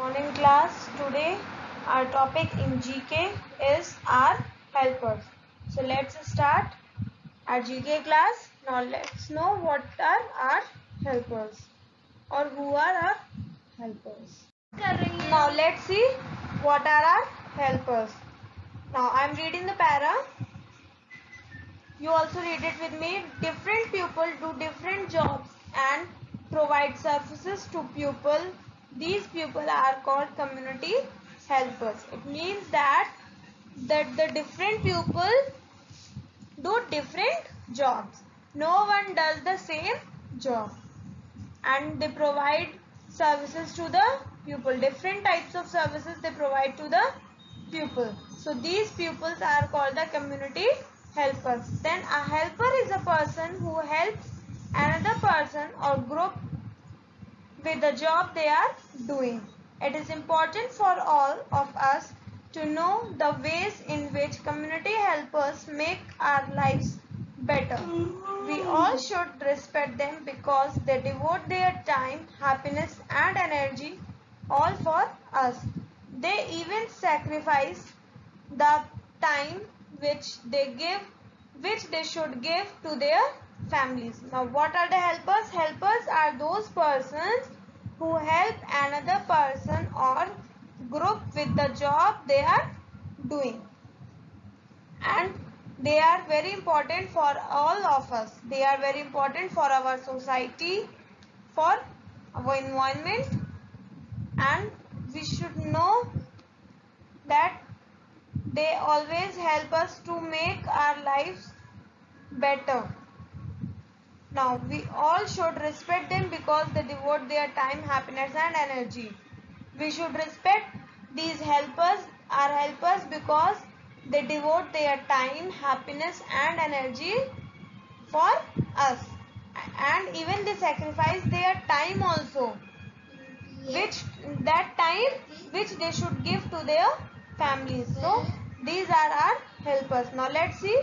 Morning class. Today our topic in GK is our helpers. So let's start our GK class. Now let's know what are our helpers or who are our helpers. Now let's see what are our helpers. Now I am reading the para. You also read it with me. Different people do different jobs and provide services to people. These people are called community helpers. It means that the different people do different jobs. No one does the same job and they provide services to the pupil. Different types of services they provide to the pupil. So these pupils are called the community helpers. Then a helper is a person who helps another person or group with the job they are doing. It is important for all of us to know the ways in which community helpers make our lives better. We all should respect them because they devote their time, happiness and energy all for us. They even sacrifice the time which they should give to their families. Now what are the helpers? Helpers are those persons who help another person or group with the job they are doing, and they are very important for all of us. They are very important for our society, for our environment, and we should know that they always help us to make our lives better. Now we all should respect them because they devote their time, happiness and energy. We should respect these helpers, our helpers, because they devote their time, happiness and energy for us, and even they sacrifice their time also, which they should give to their families. So these are our helpers. Now let's see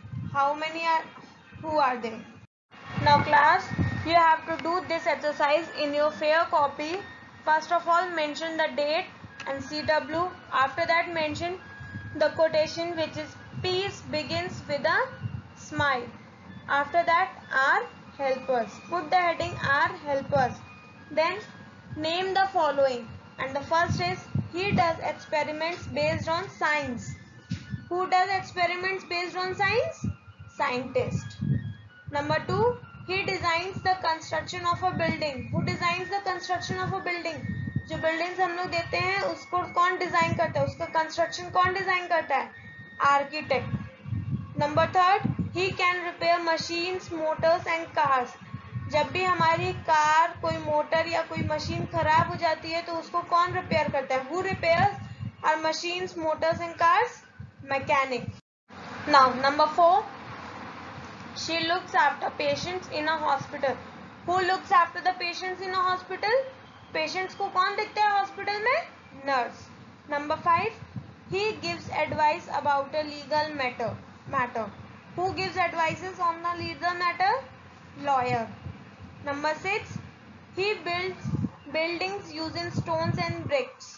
who are they. Now class, you have to do this exercise in your fair copy. First of all, mention the date and CW. After that, mention the quotation, which is peace begins with a smile. After that, our helpers. Put the heading our helpers. Then name the following. And the first is, he does experiments based on science. Who does experiments based on science? Scientist. Number 2, he designs the construction of a building. Who designs the construction of a building? जो buildings हम लोग देते हैं उसको कौन design करता है, उसका कंस्ट्रक्शन कौन डिजाइन करता है? Architect. Number 3, he can repair machines, motors and cars. जब भी हमारी कार, कोई मोटर या कोई मशीन खराब हो जाती है तो उसको कौन रिपेयर करता है? Who repairs our machines, motors and cars? Mechanic. Now number 4, she looks after patients in a hospital. Who looks after the patients in a hospital? Patients को कौन देखता है hospital में? Nurse. Number 5, he gives advice about a legal matter. Who gives advices on the legal matter? Lawyer. Number 6, he builds buildings using stones and bricks.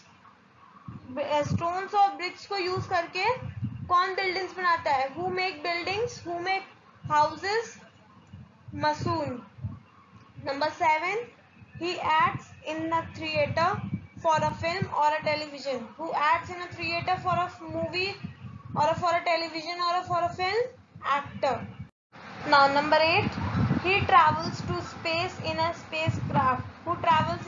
Stones और bricks को use करके कौन buildings बनाता है? Who make buildings? Who make houses? Masoon. Number 7, he acts in a theater for a film or a television. Who acts in a theater for a movie or for a television or for a film? Actor. Now number 8, he travels to space in a spacecraft. Who travels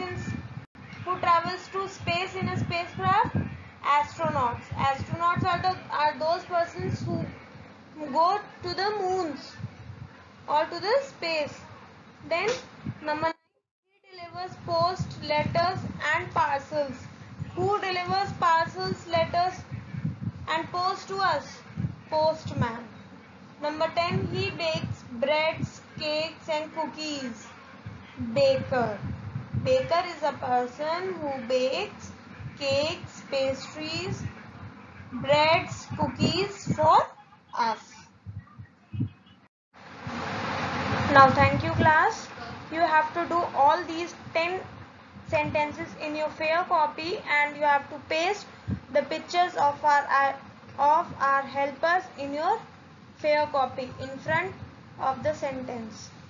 to space in a spacecraft? Astronauts. Astronauts are those persons who go to the moons or to the space. Then number 9, he delivers post, letters and parcels. Who delivers parcels, letters and post to us? Postman. Number 10, he bakes breads, cakes and cookies. Baker. Baker is a person who bakes cakes, pastries, breads, cookies for us. Now thank you class. You have to do all these 10 sentences in your fair copy, and you have to paste the pictures of our helpers in your fair copy in front of the sentence.